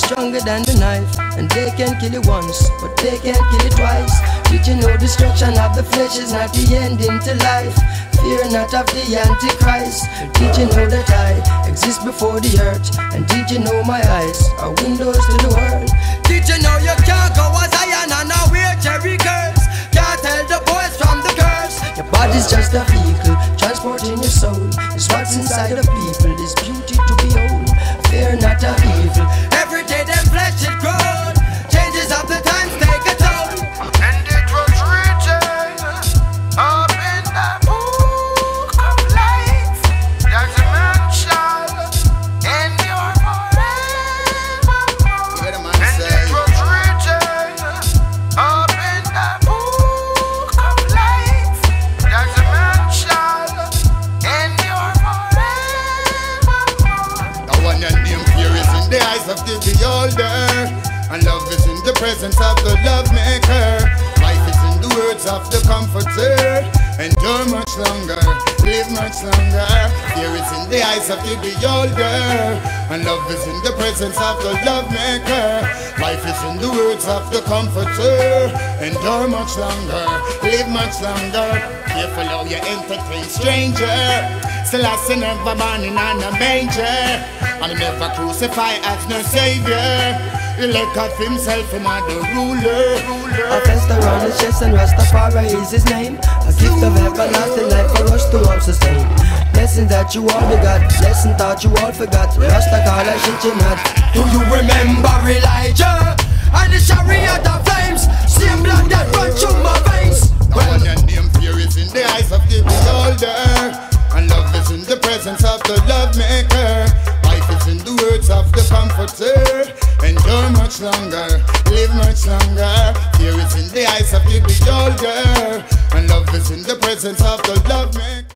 stronger than the knife, and they can kill it once, but they can't kill it twice. Did you know destruction of the flesh is not the ending to life? Fear not of the Antichrist. Did you know that I exist before the earth? And did you know my eyes are windows to the world? Did you know you can't go as Zion and now wear cherry girls? Can't tell the boys from the girls. Your body's just a vehicle, transporting your soul. It's what's inside of people, this beauty to behold. Fear not of evil. Every day them flesh is grown. Changes of the times take a toll. And it was written up in the book of life that a man shall endure forevermore. And it was written up in the book of life that a man shall endure forevermore. The one and the fear is in the eyes of the beholder, and love is in the presence of the love maker. Life is in the words of the comforter. Endure much longer, live much longer. Fear is in the eyes of the beholder, and love is in the presence of the love maker. Life is in the words of the comforter. Endure much longer, live much longer. Careful how you entertain stranger. Still I see never born in a manger, and he never crucified as no savior. He let God himself him as the ruler. A fest around his chest and Rastafari is his name. A gift of everlasting life for us to all sustain. Blessing that you all begot, blessing thought you all forgot. Rasta call a shit you not. Do you remember Elijah and the chariot of flames? Same blood that run through my veins. Well, and name fear is in the eyes of the beholder, and love is in the presence of the love maker. Life is in the words of the comforter. Endure much longer, live much longer. Fear is in the eyes of the beholder, and love is in the presence of the love maker.